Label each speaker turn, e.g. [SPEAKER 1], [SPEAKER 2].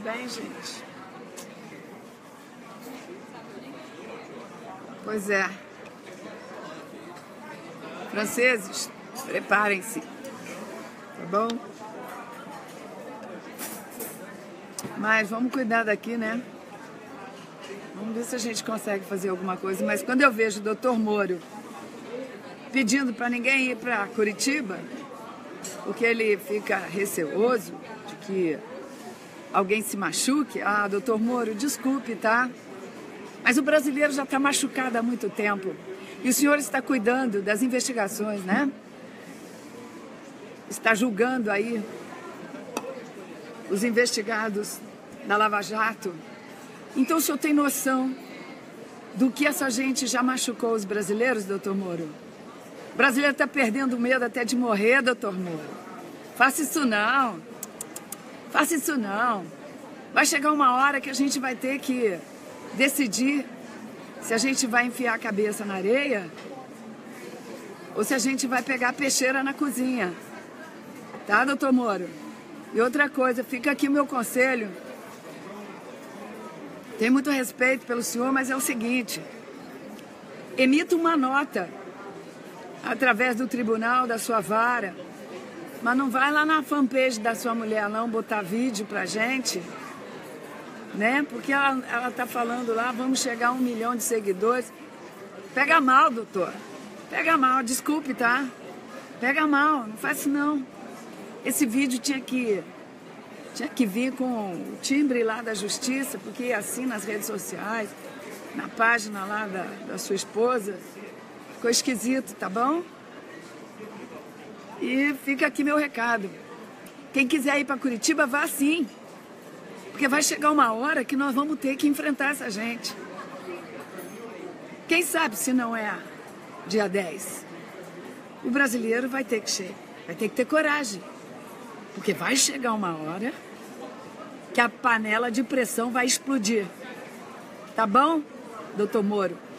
[SPEAKER 1] bem, gente. Pois é. Franceses, preparem-se. Tá bom? Mas vamos cuidar daqui, né? Vamos ver se a gente consegue fazer alguma coisa. Mas quando eu vejo o doutor Moro pedindo para ninguém ir para Curitiba, porque ele fica receoso de que alguém se machuque. Ah, doutor Moro, desculpe, tá? Mas o brasileiro já está machucado há muito tempo. E o senhor está cuidando das investigações, né? Está julgando aí os investigados da Lava Jato. Então o senhor tem noção do que essa gente já machucou os brasileiros, doutor Moro? O brasileiro está perdendo medo até de morrer, doutor Moro. Faça isso não. Faça isso não. Vai chegar uma hora que a gente vai ter que decidir se a gente vai enfiar a cabeça na areia ou se a gente vai pegar a peixeira na cozinha. Tá, doutor Moro? E outra coisa, fica aqui o meu conselho. Tenho muito respeito pelo senhor, mas é o seguinte. Emita uma nota através do tribunal, da sua vara, mas não vai lá na fanpage da sua mulher não botar vídeo pra gente, né? Porque ela tá falando lá, vamos chegar a 1 milhão de seguidores. Pega mal, doutor. Pega mal, desculpe, tá? Pega mal, não faz isso não. Esse vídeo tinha que vir com o timbre lá da justiça, porque assim nas redes sociais, na página lá da sua esposa, ficou esquisito, tá bom? E fica aqui meu recado. Quem quiser ir para Curitiba, vá sim. Porque vai chegar uma hora que nós vamos ter que enfrentar essa gente. Quem sabe se não é dia 10? O brasileiro vai ter que ter coragem. Porque vai chegar uma hora que a panela de pressão vai explodir. Tá bom, doutor Moro?